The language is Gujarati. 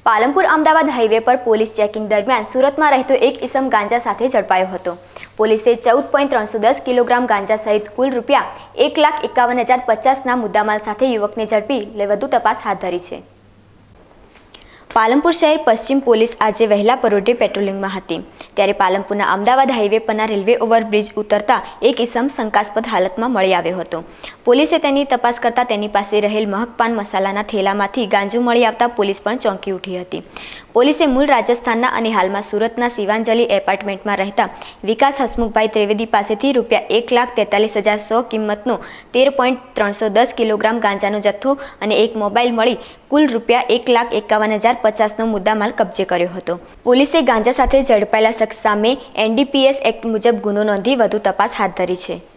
પાલનપુર અમદાવાદ હાઈવે પર પોલીસ ચેકિંગ દરમિયાન સુરતમાં રહેતો એક ઇસમ ગાંજા સાથે ઝડપાયો હતો। પોલીસે 14.310 કિલોગ્રામ ગાંજા સહિત કુલ રૂપિયા 1,51,050ના મુદ્દામાલ સાથે યુવકને ઝડપી વધુ તપાસ હાથ ધરી છે। પાલનપુર શહેર પશ્ચિમ પોલીસ આજે વહેલા પરોઢે પેટ્રોલિંગમાં હતી ત્યારે પાલનપુરના અમદાવાદ હાઈવે પરના રેલવે ઓવરબ્રિજ ઉતરતા એક ઇસમ શંકાસ્પદ હાલતમાં મળી આવ્યો હતો। પોલીસે તેની તપાસ કરતા તેની પાસે રહેલ મહકપાન મસાલાના થેલામાંથી ગાંજો મળી આવતા પોલીસ પણ ચોંકી ઉઠી હતી। પોલીસે મૂળ રાજસ્થાનના અને હાલમાં સુરતના શિવાંજલિ એપાર્ટમેન્ટમાં રહેતા વિકાસ હસમુખભાઈ ત્રિવેદી પાસેથી રૂપિયા 1,43,100 કિંમતનો 13.310 કિલોગ્રામ ગાંજાનો જથ્થો અને એક મોબાઈલ મળી કુલ રૂપિયા 1,51,050નો મુદ્દામાલ કબજે કર્યો હતો। પોલીસે ગાંજા સાથે ઝડપાયેલા શખ્સ સામે NDPS એક્ટ મુજબ ગુનો નોંધી વધુ તપાસ હાથ ધરી છે।